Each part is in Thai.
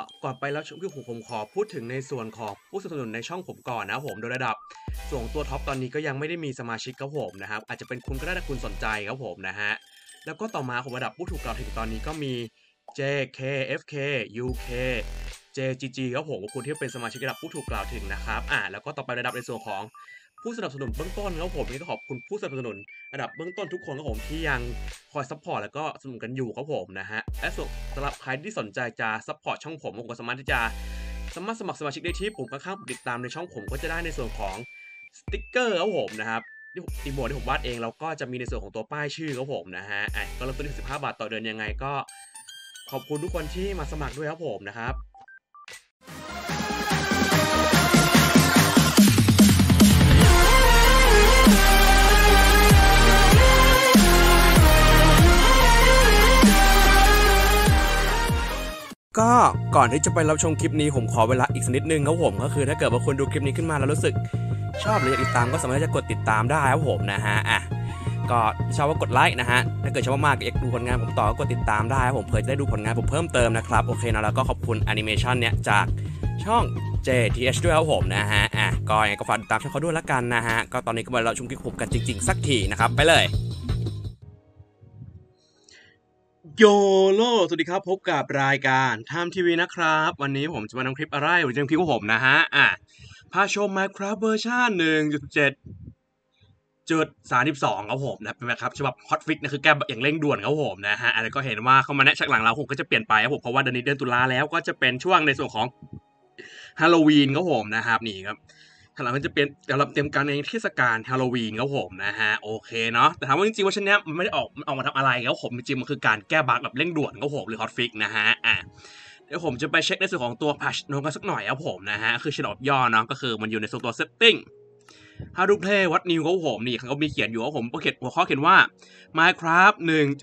ก่อนไปแล้วคือผมขอพูดถึงในส่วนของผู้สนับสนุนในช่องผมก่อนนะผมโดยระดับส่วนตัวท็อปตอนนี้ก็ยังไม่ได้มีสมาชิกครับผมนะครับอาจจะเป็นคุณก็ได้ถ้าคุณสนใจครับผมนะฮะแล้วก็ต่อมาผมระดับผู้ถูกกล่าวถึงตอนนี้ก็มี JK FK UK JGG ครับผมคุณที่เป็นสมาชิกระดับผู้ถูกกล่าวถึงนะครับแล้วก็ต่อไประดับในส่วนของผู้สนับสนุนเบื้องต้นครับผมนี่ต้องขอบคุณผู้สนับสนุนระดับเบื้องต้นทุกคนครับผมที่ยังคอยซัพพอร์ตแล้วก็สนับสนุนกันอยู่ครับผมนะฮะและสำหรับใครที่สนใจจะซัพพอร์ตช่องผมก็สามารถที่จะสมัครสมาชิกได้ที่ปุ่มข้างๆติดตามในช่องผมก็จะได้ในส่วนของสติ๊กเกอร์ครับผมนะครับที่อีโมที่ผมวาดเองแล้วก็จะมีในส่วนของตัวป้ายชื่อครับผมนะฮะก็เริ่มต้นที่15 บาทต่อเดือนยังไงก็ขอบคุณทุกคนที่มาสมัครด้วยครับผมนะครับก็ก่อนที่จะไปรับชมคลิปนี้ผมขอเวลาอีกสักนิดนึงครับผมก็คือถ้าเกิดว่าคุณดูคลิปนี้ขึ้นมาแล้วรู้สึกชอบหรืออยากติดตามก็สามารถจะกดติดตามได้ครับผมนะฮะก็ชอบก็กดไลค์นะฮะถ้าเกิดชอบมากอยากดูผลงานผมต่อก็กดติดตามได้ครับผมเพื่อจะได้ดูผลงานผมเพิ่มเติมนะครับโอเคนะแล้วก็ขอบคุณแอนิเมชันเนี่ยจากช่อง JTH ด้วยครับผมนะฮะก็ยังไงก็ฝากติดตามช่องเขาด้วยละกันนะฮะก็ตอนนี้ก็มาเราชมคลิปผมกันจริงๆสักทีนะครับไปเลยโยโลสวัสดีครับพบกับรายการไทม์ทีวีนะครับวันนี้ผมจะมานำคลิปอะไรหรือจะนำคลิปของผมนะฮะพาชม Minecraft เวอร์ชัน 1.7.32 ครับผมนะเป็นแบบครับฉบับฮอตฟิกนะคือแก้อย่างเร่งด่วนครับผมนะฮะแล้วก็เห็นว่าเข้ามาแนะฉากหลังเราผมก็จะเปลี่ยนไปครับผมเพราะว่าเดือนนี้เดือนตุลาแล้วก็จะเป็นช่วงในส่วนของฮาโลวีนครับผมนะครับนี่ครับข้างหลังมันจะเป็นเดี๋ยวเราเตรียมการในเทศกาลฮาโลวีนครับผมนะฮะโอเคเนาะแต่ถามว่าจริงๆว่าชั้นเนี้ยมันไม่ได้ออกมาทำอะไรครับผมจริงๆมันคือการแก้บั๊กแบบเร่งด่วนครับผมหรือฮอตฟิกนะฮะเดี๋ยวผมจะไปเช็คในส่วนของตัว patch โน้ตกันสักหน่อยครับผมนะฮะคือฉลองย่อเนาะก็คือมันอยู่ในส่วนตัว setting How to play what new ครับผมนี่เขาก็มีเขียนอยู่ว่าผมก็เขียนหัวข้อเขียนว่า Minecraft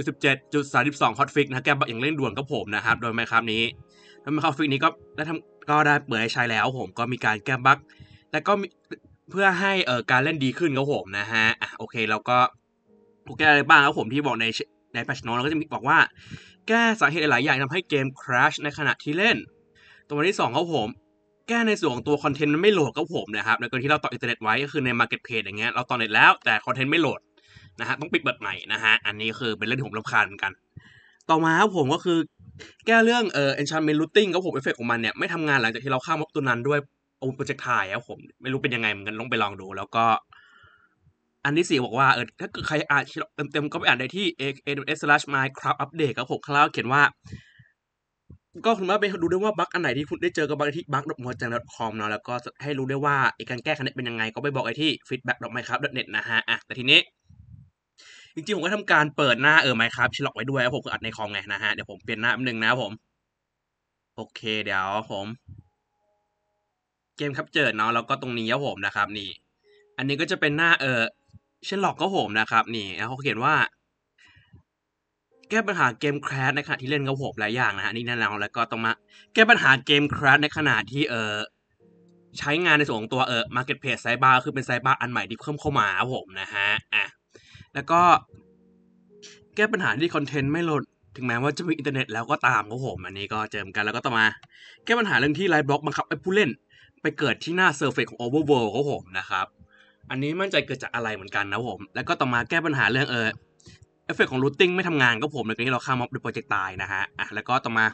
1.17.32 hotfix นะแก้บั๊กอย่างเร่งด่วนครับผมนะครับโดย Minecraft นี้โดย Minecraft นี้ก็ได้เปิดให้ใช้แล้วผมก็มีการแก้บั๊กแล้วก็เพื่อให้การเล่นดีขึ้นครับผมนะฮะโอเคแล้วก็แก้อะไรบ้างครับผมที่บอกใน patch note เราก็จะมีบอกว่าแก้สาเหตุหลายอย่างทำให้เกม crash ในขณะที่เล่นตัวที่2ครับผมแก้ในส่วนของตัวคอนเทนต์มันไม่โหลดครับผมนะครับในกรณีที่เราต่ออินเทอร์เน็ตไว้ก็คือใน Marketplace อย่างเงี้ยเราต่อเน็ตแล้วแต่คอนเทนต์ไม่โหลดนะฮะต้องปิดเปิดใหม่นะฮะอันนี้คือเป็นเรื่องที่ผมรำคาญเหมือนกันต่อมาครับผมก็คือแก้เรื่องenchantment looting ครับผมเอฟเฟกต์ของมันเนี่ยไม่ทำงานหลังจากที่เราฆ่าม็อบตัวนั้นด้วยโปรเจกต์ถ่ายครับผมไม่รู้เป็นยังไงเหมือนกันต้องไปลองดูแล้วก็อันที่4บอกว่าถ้าเกิดใครอ่านเต็มๆก็ไปอ่านได้ที่ aws/minecraft update ครับผมข้างล่างเขียนว่าก็คุณมาไปดูได้ว่าบั๊กอันไหนที่คุณได้เจอก็บั๊กที่ bug.mojang.com เนาะแล้วก็ให้รู้ได้ว่าการแก้ไขนี้เป็นยังไงก็ไปบอกไอ้ที่ feedback.minecraft.net นะฮะแต่ทีนี้จริงๆผมก็ทำการเปิดหน้าMinecraft ฉลอกไว้ด้วยครับผมคืออัดในคอมไงนะฮะเดี๋ยวผมเปลี่ยนหน้าแป๊บนึงนะครับผมโอเคเดี๋ยวผมเกมครับเจิดเนาะแล้วก็ตรงนี้ครับผมนะครับนี่อันนี้ก็จะเป็นหน้าเชนล็อกครับผมนะครับนี่แล้วเขาเขียนว่าแก้ปัญหาเกมแครชในขณะที่เล่นครับผมหลายอย่างนะฮะนี่แน่นอนแล้วก็ต้องมาแก้ปัญหาเกมแครชในขณะที่ใช้งานในส่วนของตัวMarketplace ไซบาร์คือเป็นไซบาร์อันใหม่ที่เพิ่มเข้ามาครับผมนะฮะแล้วก็แก้ปัญหาที่คอนเทนต์ไม่โหลดถึงแม้ว่าจะมีอินเทอร์เน็ตแล้วก็ตามครับผมอันนี้ก็เจอกันแล้วก็ต่อมาแก้ปัญหาเรื่องที่ไลฟ์บล็อกบังคับให้ผู้เล่นไปเกิดที่หน้าเซอร์เฟซของ Overworld ครับผมนะครับอันนี้มั่นใจเกิดจากอะไรเหมือนกันนะผมแล้วก็ต่อมาแก้ปัญหาเรื่องเอฟเฟกต์ของรูทติ้งไม่ทำงานครับผมในกรณีที่เราฆ่าม็อบด้วยโปรเจกต์ตายนะฮะแล้วก็ต่อมา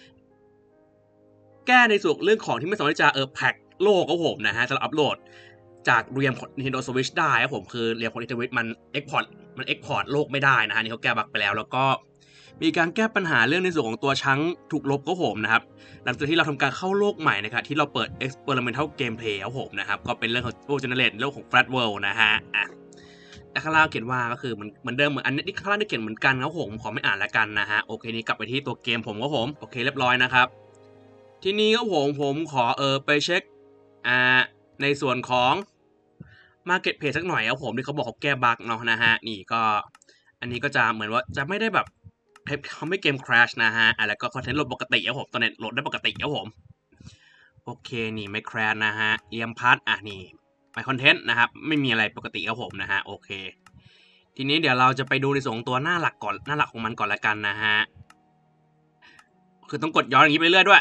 แก้ในส่วนเรื่องของที่ไม่สามารถจะแพ็คโลกครับผมนะฮะสำหรับอัปโหลดจากเรียมของ Nintendo Switch ได้ครับผมคือเรียมของ Nintendo Switch มัน export โลกไม่ได้นะฮะนี่เขาแก้บั๊กไปแล้วแล้วก็มีการแก้ปัญหาเรื่องในส่วนของตัวชั้นถูกลบครับผมนะครับหลังจากที่เราทำการเข้าโลกใหม่นะครับที่เราเปิด experimental gameplay ครับผมนะครับก็เป็นเรื่องของ World Generate เรื่องของ Flat World นะฮะแต่ข้างล่างเขียนว่าก็คือเหมือนเดิมเหมือนอันนี้ข้างล่างได้เขียนเหมือนกันครับผมขอไม่อ่านแล้วกันนะฮะโอเคนี้กลับไปที่ตัวเกมผมครับผมโอเคเรียบร้อยนะครับทีนี้ครับผมขอไปเช็คในส่วนของ Marketplace สักหน่อยครับผมที่เขาบอกเขาแก้บั๊กเนาะนะฮะนี่ก็อันนี้ก็จะเหมือนว่าจะไม่ได้แบบทำให้เกม crash นะฮะแล้วก็คอนเทนต์โหลดปกติครับผมตอนนี้โหลดได้ปกติครับผมโอเคนี่ไม่ crash นะฮะเอียมพัดนี่ไม่คอนเทนต์นะครับไม่มีอะไรปกติครับผมนะฮะโอเคทีนี้เดี๋ยวเราจะไปดูในส่วนของตัวหน้าหลักก่อนหน้าหลักของมันก่อนละกันนะฮะคือต้องกดย้อนอย่างนี้ไปเรื่อยด้วย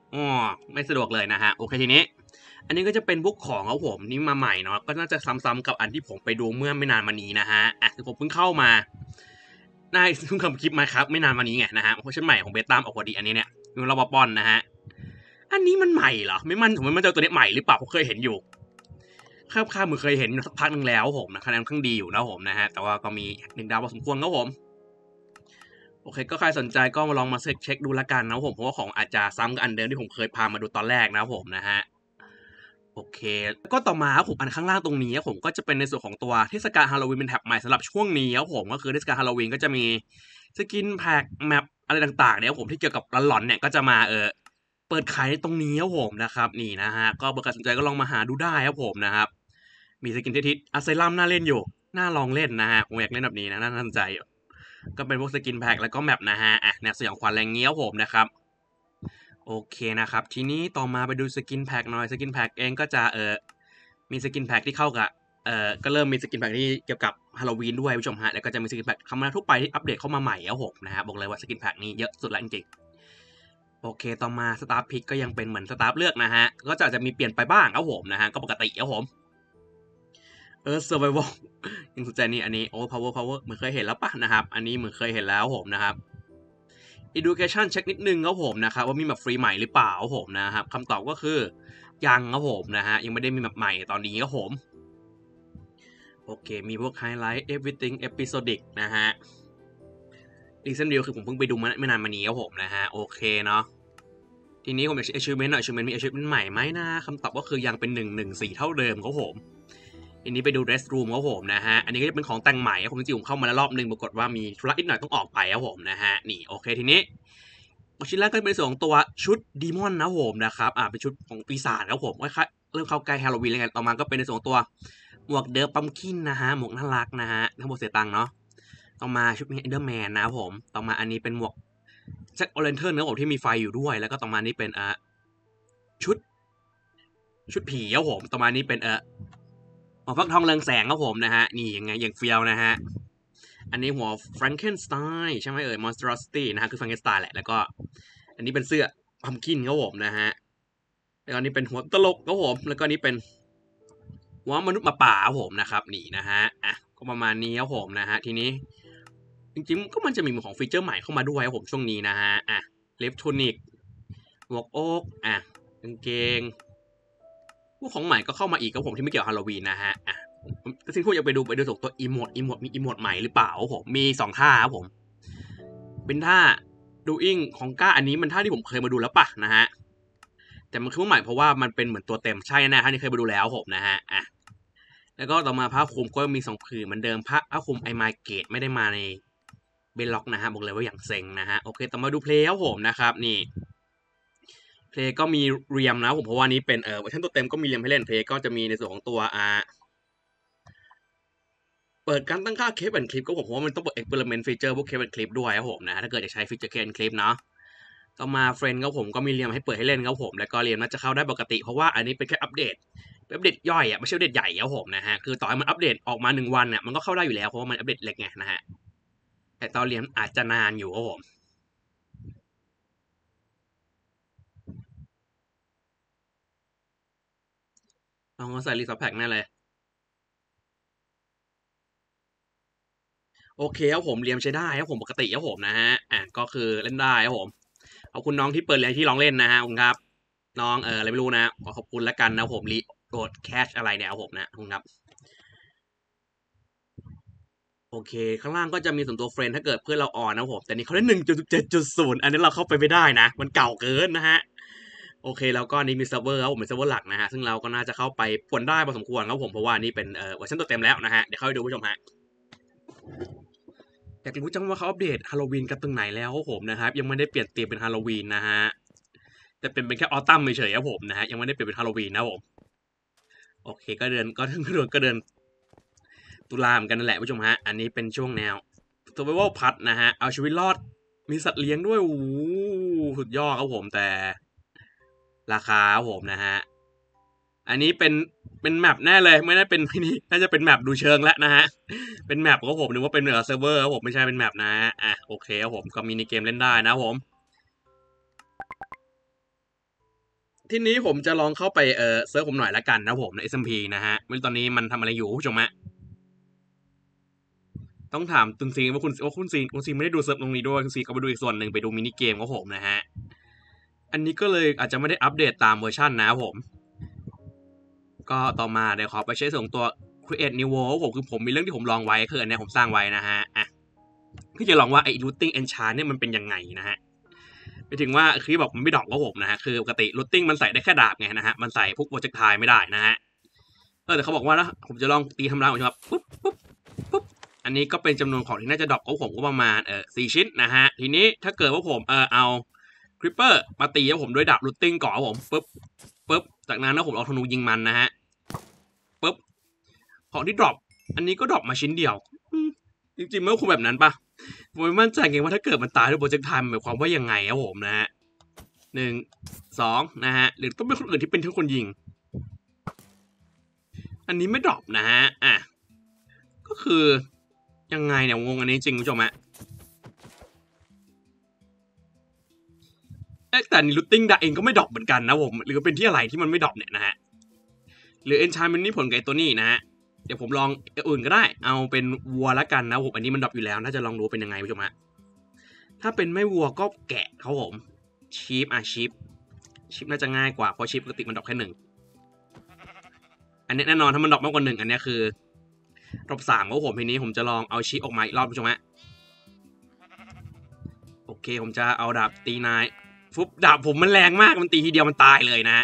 อ๋อไม่สะดวกเลยนะฮะโอเคทีนี้อันนี้ก็จะเป็นพวกของครับผมนี่มาใหม่เนาะก็น่าจะซ้ำๆกับอันที่ผมไปดูเมื่อไม่นานมานี้นะฮะคือผมเพิ่งเข้ามาได้เพิ่งทำคลิปมาครับไม่นานมานี้ไงนะฮะเวอร์ชันใหม่ของเบต้าออกพอดีอันนี้เนี่ยมีเราบปอนนะฮะอันนี้มันใหม่เหรอไม่มั่นผมไม่มั่นใจตัวนี้ใหม่หรือเปล่าผมเคยเห็นอยู่ข้ามมือเคยเห็นสักพักนึงแล้วผมนะคะแนนค่อนข้างดีอยู่นะผมนะฮะแต่ว่าก็มี1 ดาวพอสมควรครับผมโอเคก็ใครสนใจก็มาลองมาเช็คดูละกันนะผมเพราะว่าของอาจจะซ้ำกับอันเดิมที่ผมเคยพามาดูตอนแรกนะผมนะฮะโอเคก็ต่อมาผมอันข้างล่างตรงนี้ผมก็จะเป็นในส่วนของตัวเทศกาลฮาโลวีนเป็นแท็บใหม่สำหรับช่วงนี้ครับผมก็คือเทศกาลฮาโลวีนก็จะมีสกินแพ็กแมปอะไรต่างๆเนี่ยผมที่เกี่ยวกับหลอนๆเนี่ยก็จะมาเปิดขายในตรงนี้ครับผมนะครับนี่นะฮะก็เบอร์การสนใจก็ลองมาหาดูได้ครับผมนะครับมีสกินทิศอะไซลัมน่าเล่นอยู่น่าลองเล่นนะฮะผมอยากเล่นแบบนี้นะน่าสนใจอยู่ก็เป็นพวกสกินแพ็กแล้วก็แมปนะฮะแนวสยองขวัญแรงเงี้ยวผมนะครับโอเคนะครับทีนี้ต่อมาไปดูสกินแพ็กหน่อยสกินแพ็กเองก็จะมีสกินแพ็กที่เข้ากับก็เริ่มมีสกินแพ็กที่เกี่ยวกับฮาโลวีนด้วยผู้ชมฮะแล้วก็จะมีสกินแพ็กธรรมดาทั่วไปที่อัปเดตเข้ามาใหม่ครับผมนะฮะบอกเลยว่าสกินแพ็กนี้เยอะสุดแล้วจริงๆโอเคต่อมาสตาร์พิกก็ยังเป็นเหมือนสตาร์เลือกนะฮะก็จะมีเปลี่ยนไปบ้างครับผมนะฮะก็ปกติครับผมเซอร์ไววัลยังสนใจนี่อันนี้โอ้พาวเวอร์เหมือนเคยเห็นแล้วป่ะนะครับอันนี้เหมือนเคยเห็นแล้วผมนะครับ education เช็คนิดนึงครับผมนะครับว่ามีแบบฟรีใหม่หรือเปล่าครับผมนะครับคำตอบก็คือยังครับผมนะฮะยังไม่ได้มีแบบใหม่ตอนนี้ครับผมโอเคมีพวกไฮไลท์ everything episodic นะฮะรีเซนต์เดียวคือผมเพิ่งไปดูมาไม่นานมานี้ครับผมนะฮะโอเคเนาะทีนี้ผมอยาก achievement หน่อย achievement มี achievement ใหม่ไหมนะคำตอบก็คือยังเป็น114เท่าเดิมครับผมทีนี้ไปดู rest room ครับผมนะฮะอันนี้ก็จะเป็นของแต่งใหม่ผมจริงๆผมเข้ามาแล้วรอบนึงปรากฏว่ามีธุระนิดหน่อยต้องออกไปครับผมนะฮะนี่โอเคทีนี้ชิ้นแรกก็เป็นส่วนของตัวชุดดีมอนนะผมนะครับเป็นชุดของปีศาจครับผมค่อยๆเริ่มเข้าใกล้ฮาโลวีนแล้วกันต่อมาก็เป็นในส่วนของตัวหมวกเดอร์ปัมคินนะฮะหมวกน่ารักนะฮะทั้งหมดเสียตังค์เนาะต่อมาชุดมีเอนเดอร์แมนนะครับผมต่อมาอันนี้เป็นหมวกแจ็คออเรนเทิร์นนะครับผมที่มีไฟอยู่ด้วยแล้วก็ต่อมานี้เป็นชุดผีครับผมต่อมานี้เป็นหมวกฟักทองเรืองแสงครับผมนะฮะนี่ยังไงอย่างเฟียวนะฮะอันนี้หัวแฟรงเกนสไตน์ใช่ไหมMonstrosity นะฮะคือแฟรงเกนสไตน์แหละแล้วก็อันนี้เป็นเสื้อพัมคินครับผมนะฮะแล้วก็นี่เป็นหัวตลกครับผมแล้วก็นี่เป็นหัวมนุษย์หมาป่าครับผมนะครับนี่นะฮะก็ประมาณนี้ครับผมนะฮะทีนี้จริงๆก็มันจะมีของฟีเจอร์ใหม่เข้ามาด้วยครับผมช่วงนี้นะฮะเลฟทูนิกหมวกโอ๊กกางเกงพวกของใหม่ก็เข้ามาอีกครับผมที่ไม่เกี่ยวฮาโลวีนนะฮะสิ่งที่อยากไปดูส่งตัวอีโมดมีอีโมดใหม่หรือเปล่าผมมี2ท่าครับผมเป็นท่าดูอิงของก้าอันนี้มันท่าที่ผมเคยมาดูแล้วป่ะนะฮะแต่มันคือใหม่เพราะว่ามันเป็นเหมือนตัวเต็มใช่แน่ท่านี้เคยมาดูแล้วผมนะฮะแล้วก็ต่อมาผ้าคลุมก็มี2ผืนเหมือนเดิมผ้าคลุมไอมาเกตไม่ได้มาในเบลล็อกนะฮะบอกเลยว่าอย่างเซ็งนะฮะโอเคต่อมาดูเพลย์ครับผมนะครับนี่เพลย์ก็มีเรียมนะผมเพราะว่านี้เป็นเวอร์ชันตัวเต็มก็มีเรียมให้เล่นเพลย์ก็จะมีในส่วนของตัวเปิดการตั้งค่าเคปแอนคลิปก็ผมว่ามันต้องเปิด experiment feature พวกเคปแอนคลิปด้วยครับผมนะถ้าเกิดจะใช้ฟีเจอร์เคปแอนคลิปเนาะต่อมาเฟรนด์ครับผมก็มีเรียมให้เปิดให้เล่นครับผมแล้วก็เรียมน่าจะเข้าได้ปกติเพราะว่าอันนี้เป็นแค่อัปเดตย่อยไม่ใช่อัปเดตใหญ่ครับผมนะฮะคือต่อให้มันอัปเดตออกมา1 วันเนี่ยมันก็เข้าได้อยู่แล้วเพราะว่ามันอัปเดตเล็กไงนะฮะแต่ตอนเรียนอาจจะนานอยู่ครับผมลองใส่รีซอสแพ็กแน่เลยโอเคครับผมเรียมใช้ได้ครับผมปกติครับผมนะฮะก็คือเล่นได้ครับผมขอบคุณน้องที่เปิดเรียนที่ลองเล่นนะฮะคุณครับน้องอะไรไม่รู้นะขอบคุณแล้วกันนะผมรีโหลดแคชอะไรเนี่ยครับผมนะคุณครับโอเคข้างล่างก็จะมีส่วนตัวเฟรนด์ถ้าเกิดเพื่อนเราออนนะผมแต่นี่เขาได้1.7.0อันนี้เราเข้าไปไม่ได้นะมันเก่าเกินนะฮะโอเคแล้วก็นี่มีเซิร์ฟเวอร์ครับผมเป็นเซิร์ฟเวอร์หลักนะฮะซึ่งเราก็น่าจะเข้าไปป่วนได้พอสมควรครับผมเพราะว่านี่เป็นเวอร์ชันตัวเต็มแล้วนะฮะเดี๋ยวเข้าไปดูผู้ชมฮะอยากรู้จังว่าเขาอัปเดตฮาโลวีนกันตรงไหนแล้วครับผมนะครับยังไม่ได้เปลี่ยนธีมเป็นฮาโลวีนนะฮะแต่เป็นแค่ออตัมเฉยๆครับผมนะฮะยังไม่ได้เปลี่ยนเป็นฮาโลวีนนะผมโอเคก็เดือนตุลาเหมือนกันนั่นแหละผู้ชมฮะอันนี้เป็นช่วงแนว survival พัดนะฮะเอาชีวิตรอดมีสัตว์เลี้ยงด้วยโอ้โหสุดยอดครับผมแต่ราคาครับผมนะฮะอันนี้เป็นแมปแน่เลยไม่ได้เป็นนี่น่าจะเป็นแมปดูเชิงแล้วนะฮะเป็นแมปของผมนึกว่าเป็นเซิร์ฟเวอร์ครับผมไม่ใช่เป็นแมปนะโอเคครับผมก็มินิเกมเล่นได้นะผมทีนี้ผมจะลองเข้าไปเซิร์ชผมหน่อยละกันนะผมใน SMP นะฮะไม่รู้ตอนนี้มันทำอะไรอยู่ผู้ชมฮะต้องถามคุณซีว่าคุณซีไม่ได้ดูเซิร์ฟตรงนี้ด้วยคุณซีก็ไปดูอีกส่วนหนึ่งไปดูมินิเกมของผมนะฮะอันนี้ก็เลยอาจจะไม่ได้อัปเดตตามเวอร์ชันนะผมก็ต่อมาเดี๋ยวขอไปใช้ส่งตัว Create New World ผมคือผมมีเรื่องที่ผมลองไว้คืออันนี้ผมสร้างไว้นะฮะที่จะลองว่าไอ้ Looting Enchant เนี่ยมันเป็นยังไงนะฮะไปถึงว่าคือบอกมันไม่ดอกว่าผมนะฮะคือปกติ Looting มันใส่ได้แค่ดาบไงนะฮะมันใส่พวกโปรเจกต์ไทไม่ได้นะฮะแต่เขาบอกว่านะผมจะลองตีทำลายผมจะแบบปุ๊บอันนี้ก็เป็นจำนวนของที่น่าจะดอกของผมก็ประมาณ4 ชิ้นนะฮะทีนี้ถ้าเกิดว่าผมเอาคริปเปอร์มาตีแล้วผมด้วยดาบ Looting ก่อนผมปุ๊บจากนั้นนะผมเอาธนูยิงมันนะฮะปุ๊บของที่ดรอปอันนี้ก็ดรอปมาชิ้นเดียวจริงๆไม่ควรแบบนั้นปะผมไม่มั่นใจไงว่าถ้าเกิดมันตายด้วยโปรเจกต์ไทม์หมายความว่ายังไงครับผมนะฮะ1 2นะฮะหรือต้องเป็นคนอื่นที่เป็นทั้งคนยิงอันนี้ไม่ดรอปนะฮะก็คือยังไงเนี่ยงงอันนี้จริงคุณผู้ชมฮะแต่นี่ลูตติ้งดาเองก็ไม่ดรอปเหมือนกันนะผมหรือเป็นที่อะไรที่มันไม่ดรอปเนี่ยนะฮะหรือเอนชานมันนี่ผลกับตัวนี้นะฮะเดี๋ยวผมลองอื่นก็ได้เอาเป็นวัวละกันนะผมอันนี้มันดรอปอยู่แล้วน่าจะลองดูเป็นยังไงคุณผู้ชมฮะถ้าเป็นไม่วัวก็แกะครับผมชีฟชิปน่าจะง่ายกว่าเพราะชิปปกติมันดรอปแค่1อันนี้แน่นอนถ้ามันดรอปมากกว่า1อันนี้คือดรอป3ของผมทีนี้ผมจะลองเอาชิปออกมาอีกรอบคุณผู้ชมฮะโอเคผมจะเอาดาบตีนายฟุบดาบผมมันแรงมากมันตีทีเดียวมันตายเลยนะฮะ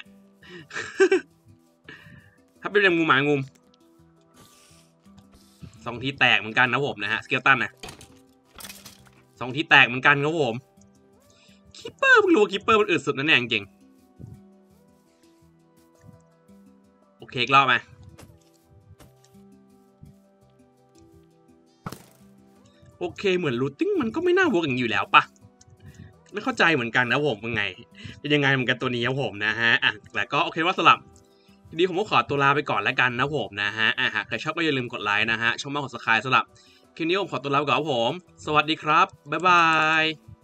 ถ้าเป็นงูหมางู2 ทีแตกเหมือนกันนะผมนะฮะสเกลตันนะ2 ทีแตกเหมือนกันครับผมคิปเปอร์เพิ่งรู้คิปเปอร์มันอึดสุดนั่นเองจริงโอเคอีกรอบมาโอเคเหมือนรูทติ้งมันก็ไม่น่าเวิร์กอย่างอยู่แล้วปะไม่เข้าใจเหมือนกันนะผมเป็นไงเป็นยังไงเหมือนกันตัวนี้ครับผมนะฮะแต่ก็โอเคว่าสลับทีนี้ผมก็ขอตัวลาไปก่อนแล้วกันนะผมนะฮะหากใครชอบก็อย่าลืมกดไลค์นะฮะช่องมากด subscribe สำหรับคลิปนี้ผมขอตัวลาไปก่อนครับผมสวัสดีครับบ๊ายบาย